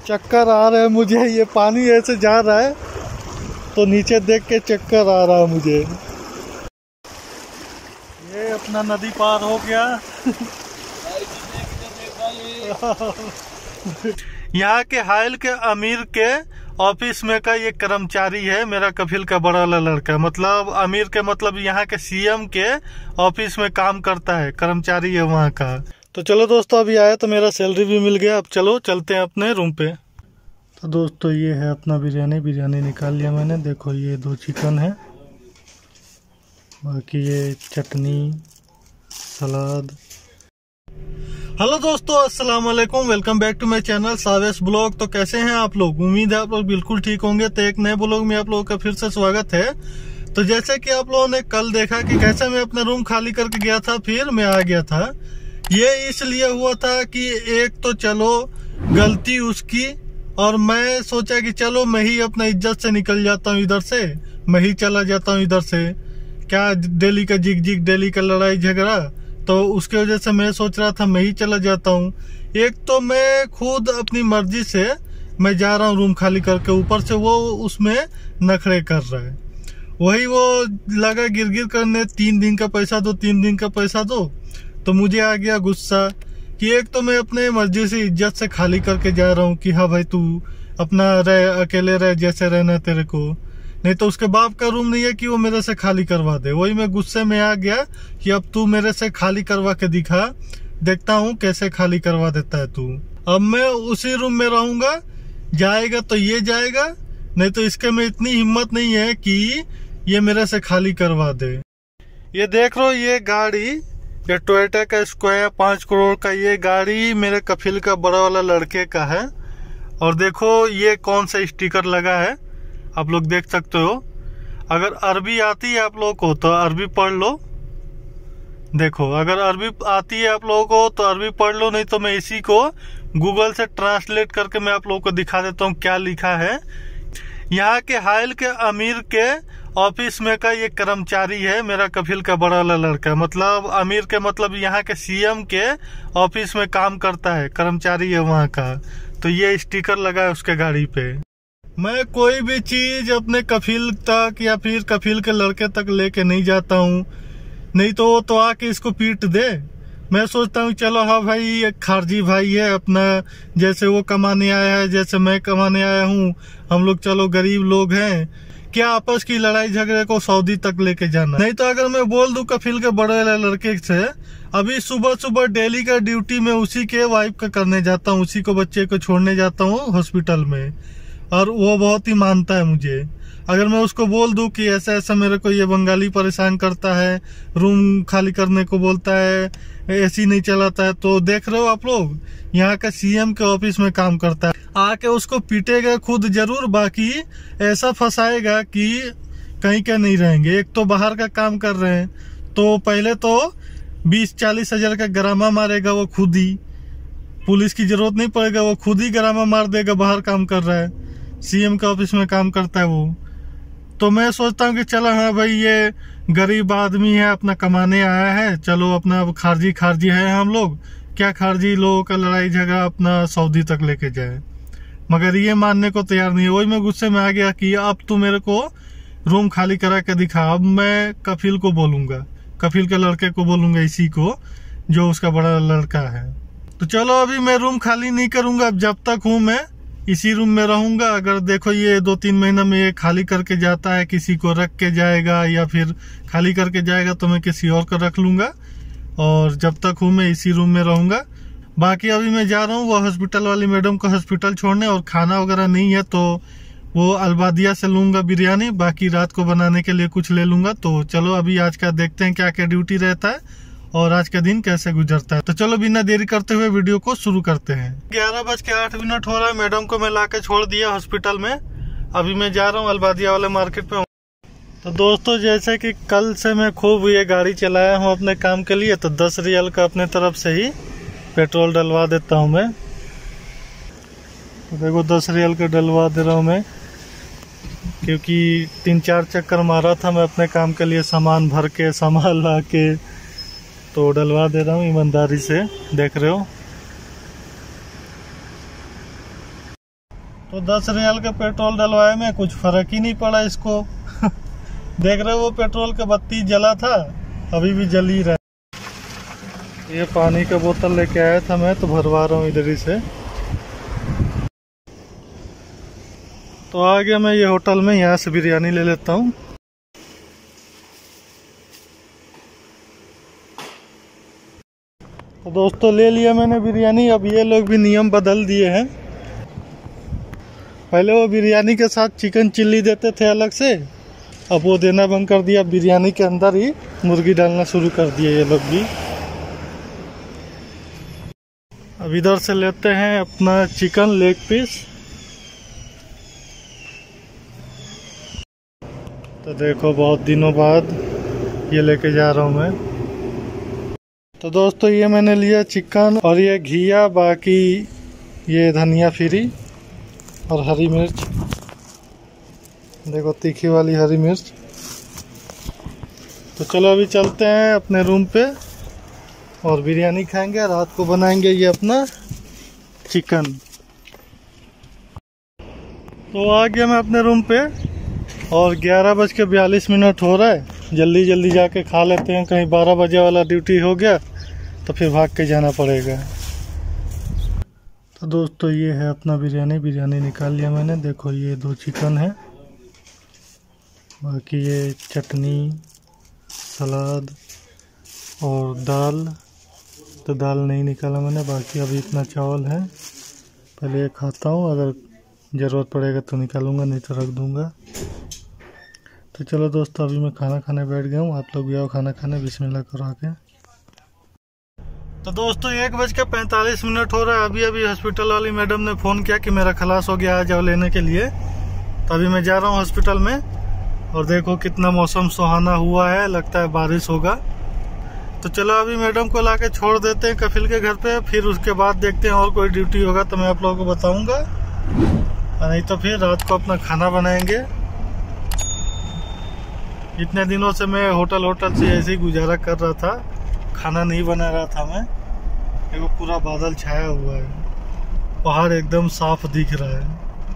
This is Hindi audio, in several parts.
चक्कर आ रहा है मुझे, ये पानी ऐसे जा रहा है तो नीचे देख के चक्कर आ रहा है मुझे। ये अपना नदी पार हो गया। यहाँ के हाइल के अमीर के ऑफिस में का ये कर्मचारी है, मेरा कफिल का बड़ा वाला लड़का। मतलब अमीर के मतलब यहाँ के सीएम के ऑफिस में काम करता है, कर्मचारी है वहाँ का। तो चलो दोस्तों, अभी आया तो मेरा सैलरी भी मिल गया। अब चलो चलते हैं अपने रूम पे। तो दोस्तों ये है अपना बिरयानी निकाल लिया मैंने। देखो ये 2 चिकन है, बाकी ये चटनी, सलाद। हेलो दोस्तों, अस्सलाम वालेकुम, welcome back to my channel Savesh blog. तो कैसे हैं आप लोग? उम्मीद है आप लोग बिल्कुल ठीक होंगे। तो एक नए ब्लॉग में आप लोगों का फिर से स्वागत है। तो जैसे कि आप लोगों ने कल देखा कि कैसे मैं अपना रूम खाली करके गया था, फिर मैं आ गया था। ये इसलिए हुआ था कि एक तो चलो गलती उसकी, और मैं सोचा कि चलो मैं ही अपना इज्जत से निकल जाता हूँ इधर से, मैं ही चला जाता हूँ इधर से। क्या डेली का जिग डेली का लड़ाई झगड़ा, तो उसके वजह से मैं सोच रहा था मैं ही चला जाता हूँ। एक तो मैं खुद अपनी मर्जी से मैं जा रहा हूँ रूम खाली करके, ऊपर से वो उसमें नखरे कर रहा है। वही वो लगा गिर करने, 3 दिन का पैसा दो, 3 दिन का पैसा दो। तो मुझे आ गया गुस्सा कि एक तो मैं अपने मर्जी से इज्जत से खाली करके जा रहा हूँ कि हाँ भाई तू अपना रह, अकेले रह जैसे रहना तेरे को, नहीं तो उसके बाप का रूम नहीं है कि वो मेरे से खाली करवा दे। वही मैं गुस्से में आ गया कि अब तू मेरे से खाली करवा के दिखा, देखता हूँ कैसे खाली करवा देता है तू। अब मैं उसी रूम में रहूंगा, जाएगा तो ये जाएगा, नहीं तो इसके में इतनी हिम्मत नहीं है कि ये मेरे से खाली करवा दे। ये देख लो, ये गाड़ी, ये टोयोटा का स्क्वायर 5 करोड़ का ये गाड़ी मेरे कफिल का बड़ा वाला लड़के का है। और देखो ये कौन सा स्टिकर लगा है, आप लोग देख सकते हो। अगर अरबी आती है आप लोगों को तो अरबी पढ़ लो। देखो अगर अरबी आती है आप लोगों को तो अरबी पढ़ लो, नहीं तो मैं इसी को गूगल से ट्रांसलेट करके मैं आप लोगों को दिखा देता हूँ क्या लिखा है। यहाँ के हाइल के अमीर के ऑफिस में का ये कर्मचारी है, मेरा कफिल का बड़ा वाला लड़का। मतलब अमीर के मतलब यहाँ के सीएम के ऑफिस में काम करता है, कर्मचारी है वहाँ का। तो ये स्टिकर लगा है उसके गाड़ी पे। मैं कोई भी चीज अपने कफिल तक या फिर कफिल के लड़के तक लेके नहीं जाता हूँ, नहीं तो वो तो आके इसको पीट दे। मैं सोचता हूँ चलो हाँ भाई एक खारजी भाई है अपना, जैसे वो कमाने आया है जैसे मैं कमाने आया हूँ, हम लोग चलो गरीब लोग हैं, क्या आपस की लड़ाई झगड़े को सऊदी तक लेके जाना। नहीं तो अगर मैं बोल दूं कफिल के बड़े लड़के से, अभी सुबह डेली का ड्यूटी में उसी के वाइफ का करने जाता हूँ, उसी को बच्चे को छोड़ने जाता हूँ हॉस्पिटल में, और वो बहुत ही मानता है मुझे। अगर मैं उसको बोल दूं कि ऐसा ऐसा मेरे को ये बंगाली परेशान करता है, रूम खाली करने को बोलता है, एसी नहीं चलाता है, तो देख रहे हो आप लोग यहाँ का सीएम के ऑफिस में काम करता है, आके उसको पीटेगा खुद जरूर, बाकी ऐसा फंसाएगा कि कहीं के नहीं रहेंगे। एक तो बाहर का काम कर रहे हैं, तो पहले तो 20-40 हजार का गरामा मारेगा वो खुद ही, पुलिस की जरूरत नहीं पड़ेगा, वो खुद ही गरामा मार देगा। बाहर काम कर रहा है, सीएम के ऑफिस में काम करता है वो। तो मैं सोचता हूँ कि चलो हाँ भाई ये गरीब आदमी है, अपना कमाने आया है, चलो अपना खारजी है हम लोग, क्या खारजी लोगों का लड़ाई झगड़ा अपना सऊदी तक लेके जाए। मगर ये मानने को तैयार नहीं है। वही मैं गुस्से में आ गया कि अब तू मेरे को रूम खाली करा के दिखा। अब मैं कफिल को बोलूंगा, कफिल के लड़के को बोलूंगा, इसी को जो उसका बड़ा लड़का है। तो चलो अभी मैं रूम खाली नहीं करूंगा, अब जब तक हूँ मैं इसी रूम में रहूंगा। अगर देखो ये 2-3 महीना में ये खाली करके जाता है, किसी को रख के जाएगा या फिर खाली करके जाएगा, तो मैं किसी और को रख लूंगा, और जब तक हूँ मैं इसी रूम में रहूंगा। बाकी अभी मैं जा रहा हूँ वो हॉस्पिटल वाली मैडम को हॉस्पिटल छोड़ने, और खाना वगैरह नहीं है तो वो अलबादिया से लूंगा बिरयानी, बाकी रात को बनाने के लिए कुछ ले लूंगा। तो चलो अभी आज का देखते हैं क्या क्या ड्यूटी रहता है और आज का दिन कैसे गुजरता है। तो चलो बिना देरी करते हुए वीडियो को शुरू करते हैं। 11:08 हो रहा है, मैडम को मैं लाके छोड़ दिया हॉस्पिटल में। अभी मैं जा रहा हूँ अलबादिया वाले मार्केट पे। तो दोस्तों जैसे कि कल से मैं खूब ये गाड़ी चलाया हूँ अपने काम के लिए, तो 10 रियल का अपने तरफ से ही पेट्रोल डलवा देता हूँ मैं। तो देखो 10 रियल का डलवा दे रहा हूँ मैं, क्योंकि 3-4 चक्कर मारा था मैं अपने काम के लिए, सामान भर के सामान ला के, तो डलवा दे रहा हूँ ईमानदारी से, देख रहे हो। तो 10 रियल का पेट्रोल डलवाए में कुछ फर्क ही नहीं पड़ा इसको। देख रहे हो वो पेट्रोल का बत्ती जला था, अभी भी जल ही रहा है। ये पानी का बोतल लेके आया था मैं, तो भरवा रहा हूँ इधर ही से। तो आ गया मैं ये होटल में, यहाँ से बिरयानी ले लेता हूँ। तो दोस्तों ले लिया मैंने बिरयानी। अब ये लोग भी नियम बदल दिए हैं। पहले वो बिरयानी के साथ चिकन चिल्ली देते थे अलग से, अब वो देना बंद कर दिया। बिरयानी के अंदर ही मुर्गी डालना शुरू कर दिए ये लोग भी। अब इधर से लेते हैं अपना चिकन लेग पीस। तो देखो बहुत दिनों बाद ये लेके जा रहा हूँ मैं। तो दोस्तों ये मैंने लिया चिकन, और ये घिया, बाकी ये धनिया फ्री और हरी मिर्च। देखो तीखी वाली हरी मिर्च। तो चलो अभी चलते हैं अपने रूम पे और बिरयानी खाएंगे। रात को बनाएंगे ये अपना चिकन। तो आ गया मैं अपने रूम पे और 11:42 हो रहा है। जल्दी जल्दी जाके खा लेते हैं, कहीं 12 बजे वाला ड्यूटी हो गया तो फिर भाग के जाना पड़ेगा। तो दोस्तों ये है अपना बिरयानी निकाल लिया मैंने। देखो ये 2 चिकन है, बाकी ये चटनी, सलाद और दाल। तो दाल नहीं निकाला मैंने, बाकी अभी इतना चावल है। पहले ये खाता हूँ, अगर ज़रूरत पड़ेगा तो निकालूंगा, नहीं तो रख दूंगा। तो चलो दोस्तों अभी मैं खाना खाने बैठ गया हूँ। आप लोग भी आओ खाना खाने, बिस्मिल्लाह करो आके। तो दोस्तों 1:45 हो रहा है। अभी हॉस्पिटल वाली मैडम ने फ़ोन किया कि मेरा खलास हो गया, आ जाओ लेने के लिए। तो अभी मैं जा रहा हूँ हॉस्पिटल में। और देखो कितना मौसम सुहाना हुआ है, लगता है बारिश होगा। तो चलो अभी मैडम को लाके छोड़ देते हैं कफिल के घर पे, फिर उसके बाद देखते हैं और कोई ड्यूटी होगा तो मैं आप लोगों को बताऊंगा, और नहीं तो फिर रात को अपना खाना बनाएंगे। इतने दिनों से मैं होटल से ऐसे ही गुजारा कर रहा था, खाना नहीं बना रहा था मैं। देखो पूरा बादल छाया हुआ है, पहाड़ एकदम साफ दिख रहा है।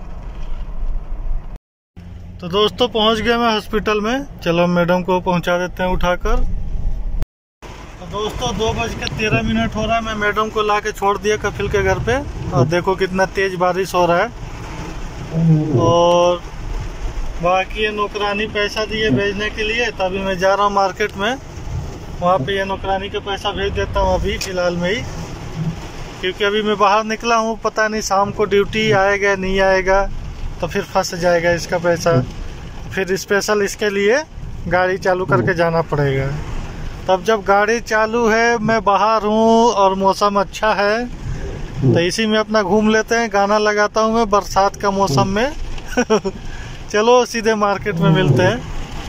तो दोस्तों पहुंच गया मैं हॉस्पिटल में। चलो मैडम को पहुंचा देते हैं उठाकर। तो दोस्तों 2:13 हो रहा है। मैं मैडम को लाके छोड़ दिया कफिल के घर पे, और देखो कितना तेज बारिश हो रहा है। और बाकी ये नौकरानी पैसा दिए भेजने के लिए, तभी मैं जा रहा हूँ मार्केट में। वहाँ पे ये नौकरानी का पैसा भेज देता हूँ अभी फिलहाल में ही, क्योंकि अभी मैं बाहर निकला हूँ। पता नहीं शाम को ड्यूटी आएगा नहीं आएगा, तो फिर फंस जाएगा इसका पैसा। फिर स्पेशल इसके लिए गाड़ी चालू करके जाना पड़ेगा। तब जब गाड़ी चालू है, मैं बाहर हूँ और मौसम अच्छा है, तो इसी में अपना घूम लेते हैं। गाना लगाता हूँ मैं बरसात का मौसम में। चलो सीधे मार्केट में मिलते हैं।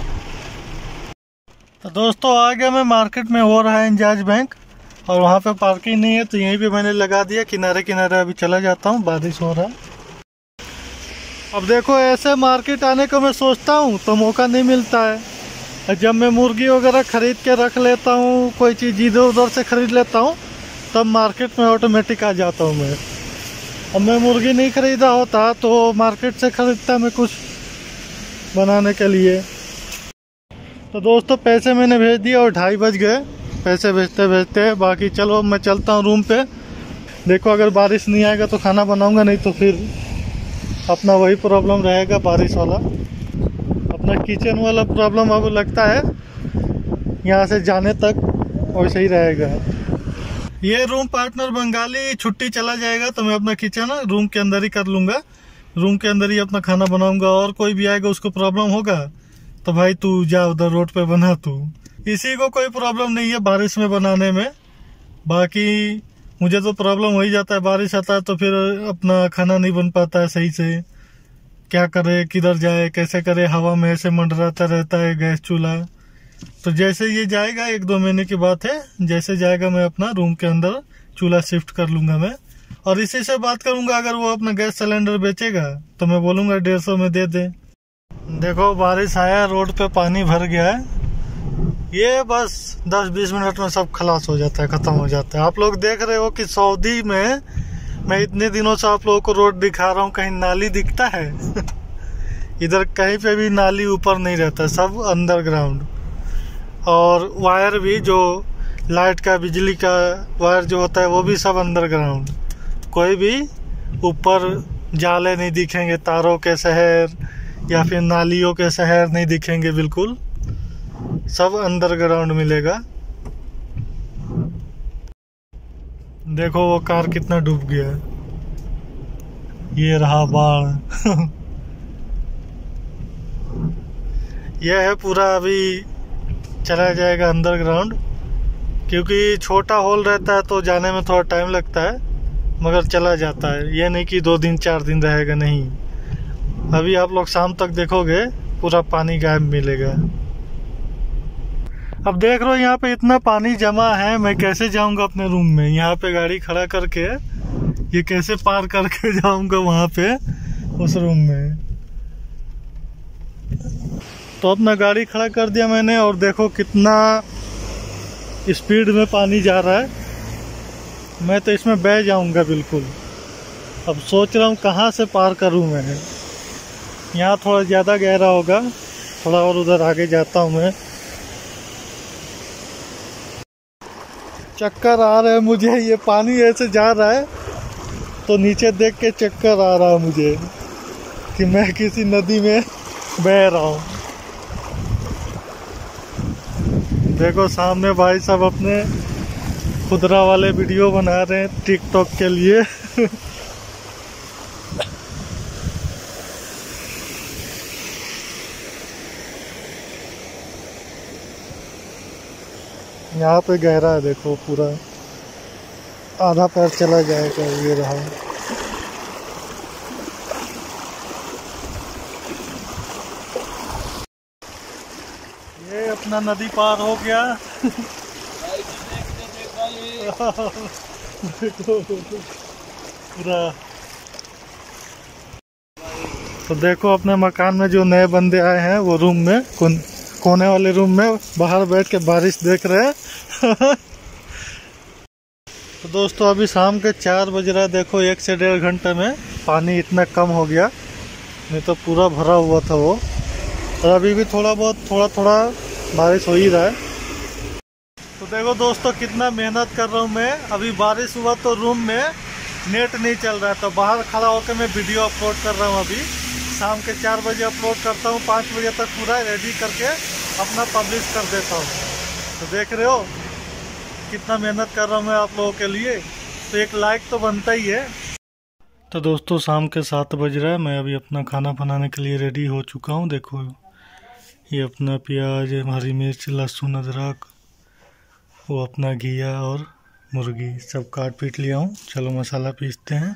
तो दोस्तों आ गया मैं मार्केट में। हो रहा है इंजाज बैंक, और वहाँ पे पार्किंग नहीं है, तो यहीं पे मैंने लगा दिया किनारे किनारे। अभी चला जाता हूँ, बारिश हो रहा है। अब देखो ऐसे मार्केट आने को मैं सोचता हूँ तो मौका नहीं मिलता है। जब मैं मुर्गी वगैरह खरीद के रख लेता हूँ, कोई चीज़ इधर उधर से खरीद लेता हूँ, तब मार्केट में ऑटोमेटिक आ जाता हूँ मैं। अब मैं मुर्गी नहीं खरीदा होता तो मार्केट से खरीदता मैं कुछ बनाने के लिए। तो दोस्तों पैसे मैंने भेज दिए और 2:30 बज गए पैसे भेजते भेजते। बाकी चलो मैं चलता हूँ रूम पे। देखो अगर बारिश नहीं आएगा तो खाना बनाऊंगा, नहीं तो फिर अपना वही प्रॉब्लम रहेगा बारिश वाला। अपना किचन वाला प्रॉब्लम अब लगता है यहाँ से जाने तक वैसे ही रहेगा। ये रूम पार्टनर बंगाली छुट्टी चला जाएगा तो मैं अपना किचन रूम के अंदर ही कर लूँगा। रूम के अंदर ही अपना खाना बनाऊंगा। और कोई भी आएगा उसको प्रॉब्लम होगा तो भाई तू जा उधर रोड पे बना तू। इसी को कोई प्रॉब्लम नहीं है बारिश में बनाने में। बाकी मुझे तो प्रॉब्लम हो ही जाता है, बारिश आता है तो फिर अपना खाना नहीं बन पाता है सही से। क्या करे, किधर जाए, कैसे करे, हवा में ऐसे मंडराता रहता है गैस चूल्हा। तो जैसे ये जाएगा 1-2 महीने की बात है, जैसे जाएगा मैं अपना रूम के अंदर चूल्हा शिफ्ट कर लूंगा मैं। और इसी से बात करूंगा, अगर वो अपना गैस सिलेंडर बेचेगा तो मैं बोलूंगा 150 में दे दे। देखो बारिश आया, रोड पे पानी भर गया है। ये बस 10-20 मिनट में सब खलास हो जाता है, खत्म हो जाता है। आप लोग देख रहे हो कि सऊदी में मैं इतने दिनों से आप लोगों को रोड दिखा रहा हूँ, कहीं नाली दिखता है? इधर कहीं पे भी नाली ऊपर नहीं रहता, सब अंडरग्राउंड। और वायर भी, जो लाइट का, बिजली का वायर जो होता है, वो भी सब अंडरग्राउंड। कोई भी ऊपर जाले नहीं दिखेंगे, तारों के शहर या फिर नालियों के शहर नहीं दिखेंगे, बिल्कुल सब अंडरग्राउंड मिलेगा। देखो वो कार कितना डूब गया, ये रहा बाढ़। यह है पूरा, अभी चला जाएगा अंडरग्राउंड, क्योंकि छोटा होल रहता है तो जाने में थोड़ा टाइम लगता है, मगर चला जाता है। ये नहीं कि 2 दिन 4 दिन रहेगा, नहीं। अभी आप लोग शाम तक देखोगे पूरा पानी गायब मिलेगा। अब देख रहे हो यहाँ पे इतना पानी जमा है, मैं कैसे जाऊंगा अपने रूम में? यहाँ पे गाड़ी खड़ा करके ये कैसे पार करके जाऊंगा वहां पे उस रूम में? तो अपना गाड़ी खड़ा कर दिया मैंने, और देखो कितना स्पीड में पानी जा रहा है। मैं तो इसमें बह जाऊंगा बिल्कुल। अब सोच रहा हूँ कहाँ से पार करूँ मैं। यहाँ थोड़ा ज़्यादा गहरा होगा, थोड़ा और उधर आगे जाता हूँ मैं। चक्कर आ रहा है मुझे, ये पानी ऐसे जा रहा है तो नीचे देख के चक्कर आ रहा है मुझे कि मैं किसी नदी में बह रहा हूँ। देखो सामने भाई साहब अपने खुदरा वाले वीडियो बना रहे हैं टिकटॉक के लिए। यहाँ पे गहरा है, देखो पूरा आधा पैर चला जाएगा। ये रहा, ये अपना नदी पार हो गया। पूरा। तो देखो अपने मकान में जो नए बंदे आए हैं, वो रूम में कोने वाले रूम में बाहर बैठ के बारिश देख रहे हैं। तो दोस्तों अभी शाम के 4 बज रहा है। देखो 1 से 1.5 घंटे में पानी इतना कम हो गया, नहीं तो पूरा भरा हुआ था वो। और अभी भी थोड़ा थोड़ा बारिश हो ही रहा है। तो देखो दोस्तों कितना मेहनत कर रहा हूँ मैं। अभी बारिश हुआ तो रूम में नेट नहीं चल रहा है, तो बाहर खड़ा होकर मैं वीडियो अपलोड कर रहा हूँ। अभी शाम के 4 बजे अपलोड करता हूँ, 5 बजे तक पूरा रेडी करके अपना पब्लिश कर देता हूँ। तो देख रहे हो कितना मेहनत कर रहा हूँ मैं आप लोगों के लिए, तो एक लाइक तो बनता ही है। तो दोस्तों शाम के 7 बज रहा है, मैं अभी अपना खाना बनाने के लिए रेडी हो चुका हूँ। देखो ये अपना प्याज, हरी मिर्च, लहसुन, अदरक, वो अपना घिया और मुर्गी सब काट पीट लिया हूँ। चलो मसाला पीसते हैं।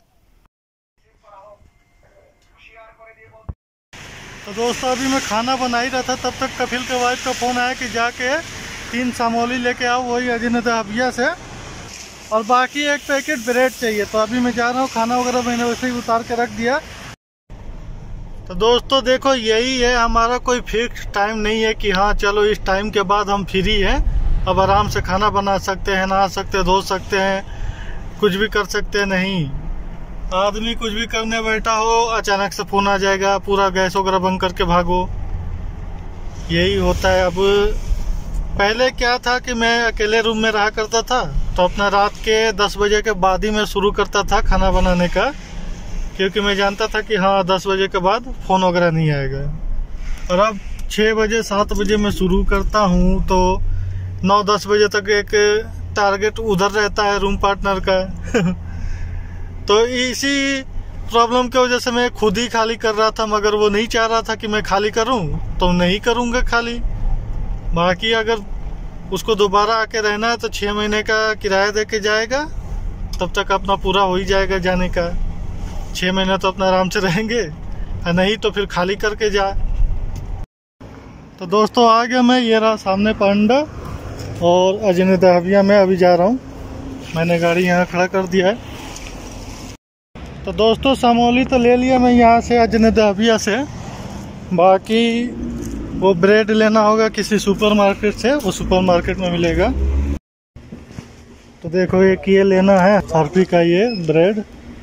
तो दोस्तों अभी मैं खाना बना ही रहा था, तब तक कपिल के वाइफ का फ़ोन आया कि जाके 3 सामोली लेके आओ, वही अजनत हबिया से, और बाकी 1 पैकेट ब्रेड चाहिए। तो अभी मैं जा रहा हूँ, खाना वगैरह मैंने वैसे ही उतार के रख दिया। तो दोस्तों देखो यही है, हमारा कोई फिक्स टाइम नहीं है कि हाँ चलो इस टाइम के बाद हम फ्री हैं, अब आराम से खाना बना सकते हैं, नहा सकते हैं, धो सकते हैं, कुछ भी कर सकते हैं। नहीं, आदमी कुछ भी करने बैठा हो, अचानक से फोन आ जाएगा, पूरा गैस वगैरह बंद करके भागो। यही होता है। अब पहले क्या था कि मैं अकेले रूम में रहा करता था, तो अपना रात के 10 बजे के बाद ही मैं शुरू करता था खाना बनाने का, क्योंकि मैं जानता था कि हाँ 10 बजे के बाद फ़ोन वगैरह नहीं आएगा। और अब 6 बजे 7 बजे मैं शुरू करता हूँ, तो 9-10 बजे तक एक टारगेट उधर रहता है रूम पार्टनर का। तो इसी प्रॉब्लम की वजह से मैं खुद ही खाली कर रहा था, मगर वो नहीं चाह रहा था कि मैं खाली करूं, तो नहीं करूंगा खाली। बाकी अगर उसको दोबारा आके रहना है तो 6 महीने का किराया दे के जाएगा, तब तक अपना पूरा हो ही जाएगा जाने का। 6 महीने तो अपना आराम से रहेंगे, नहीं तो फिर खाली करके जा। तो दोस्तों आ गया मैं, ये रहा सामने पांडा, और अजनत हबिया में अभी जा रहा हूँ। मैंने गाड़ी यहाँ खड़ा कर दिया है। तो दोस्तों सामोली तो ले लिया मैं यहाँ से अजनत हबिया से, बाकी वो ब्रेड लेना होगा किसी सुपरमार्केट से, वो सुपरमार्केट में मिलेगा। तो देखो एक ये लेना है आरपी का ये ब्रेड,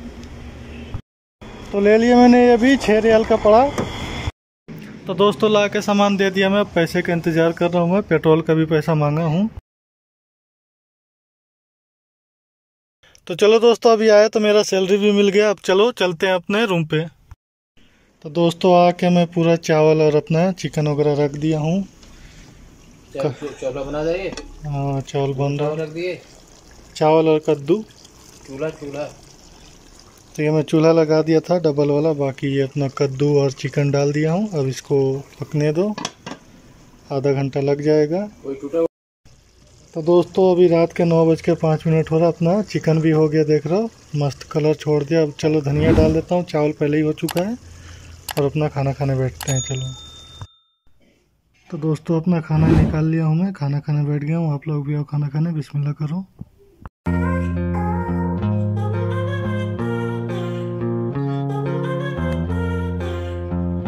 तो ले लिया मैंने, ये भी 6 रियाल का पड़ा। तो दोस्तों ला के सामान दे दिया, मैं पैसे का इंतजार कर रहा हूँ, मैं पेट्रोल का भी पैसा मांगा हूँ। तो चलो दोस्तों अभी आया तो मेरा सैलरी भी मिल गया, अब चलो चलते हैं अपने रूम पे। तो दोस्तों आके मैं पूरा चावल और अपना चिकन वगैरह रख दिया हूँ। चावल बना दिए? हाँ चावल बन रहा, रख दिए चावल और कद्दू। चूल्हा तो ये मैं चूल्हा लगा दिया था डबल वाला, बाकी ये अपना कद्दू और चिकन डाल दिया हूँ। अब इसको पकने दो, आधा घंटा लग जाएगा। तो दोस्तों अभी रात के 9:05 हो रहा, अपना चिकन भी हो गया, देख रहा हो मस्त कलर छोड़ दिया। अब चलो धनिया डाल देता हूँ, चावल पहले ही हो चुका है, और अपना खाना खाने बैठते हैं। चलो तो दोस्तों अपना खाना निकाल लिया हूँ, मैं खाना खाने बैठ गया हूँ। आप लोग भी आओ खाना खाने, बिस्मिल्लाह करो।